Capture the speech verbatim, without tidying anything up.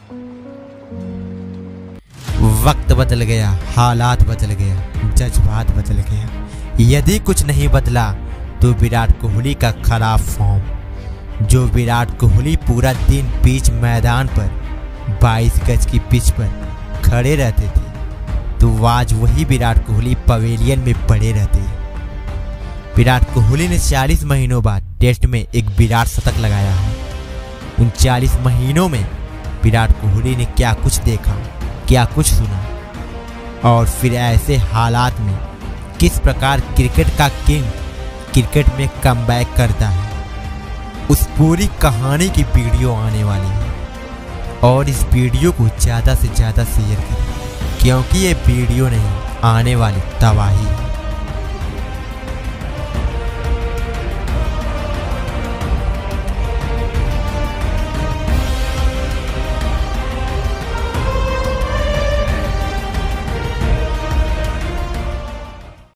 वक्त बदल गया, हालात बदल गया, जज्बात बदल गया। यदि कुछ नहीं बदला तो विराट कोहली का खराब फॉर्म। जो विराट कोहली पूरा दिन पिच मैदान पर बाईस गज की पिच पर खड़े रहते थे, तो आज वही विराट कोहली पवेलियन में पड़े रहते हैं। विराट कोहली ने चालीस महीनों बाद टेस्ट में एक विराट शतक लगाया है। उन चालीस महीनों में विराट कोहली ने क्या कुछ देखा, क्या कुछ सुना, और फिर ऐसे हालात में किस प्रकार क्रिकेट का किंग क्रिकेट में कमबैक करता है, उस पूरी कहानी की वीडियो आने वाली है। और इस वीडियो को ज़्यादा से ज़्यादा शेयर करें, क्योंकि ये वीडियो नहीं, आने वाली तबाही है।